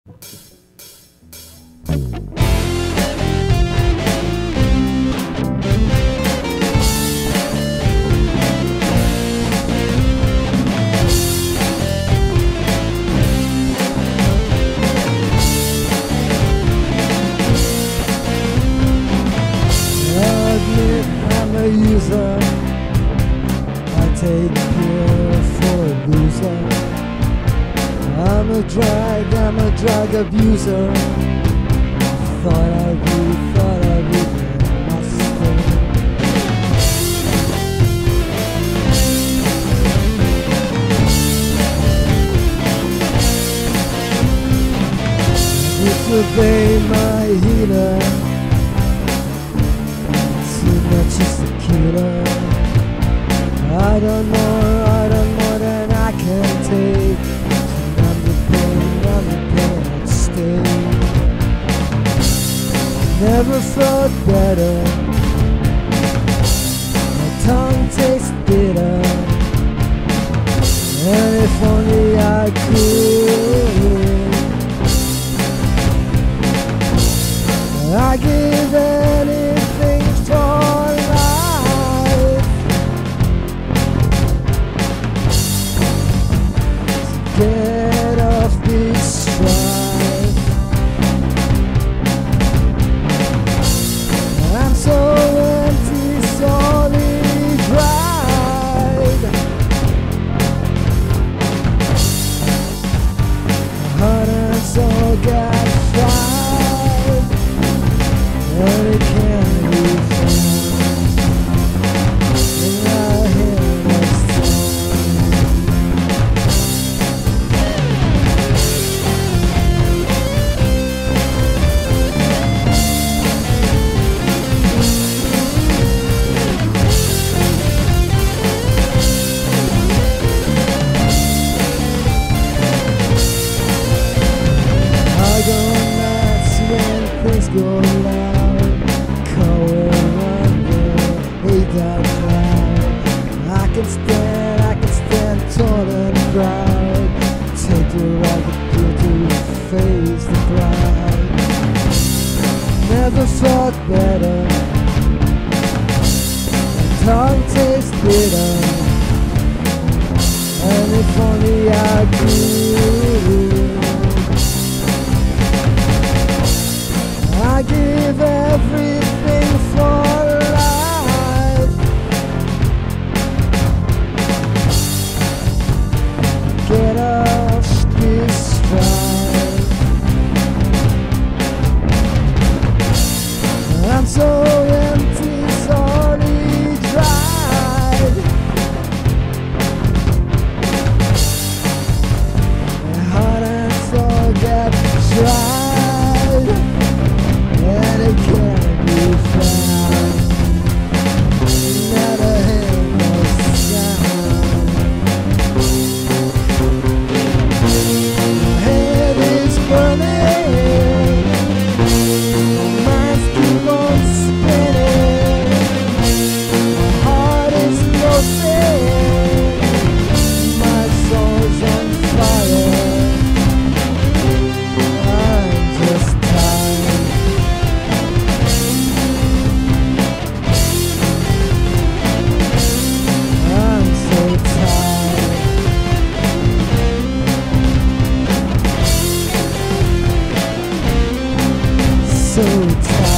I'm a user, I take care for a loser. I'm a drug abuser. Thought I'd be my sister. Disobey my healer. Just a killer. I don't more than I can take. So I'm the pain, I'd stay. Never felt better. My tongue tastes bitter. And if only I could, I give anything for get off this strife. I'm so empty, solid pride. My heart and soul got fried, and it can't be found in our handless time. I go nuts when things go loud. Going under, hate that cloud. I can stand tall and proud. Take the right to face the crowd. Never felt better. My tongue tastes bitter. And if only I could, I give everything for life. Get off this stride. I'm so empty, sorry, dried. My heart and soul get tried, and it can't be found. Not a handless sound. My head is burning, my mind's keep on spinning, my heart is losing, my soul's on fire. I'm just tired. I'm so tired. So tired.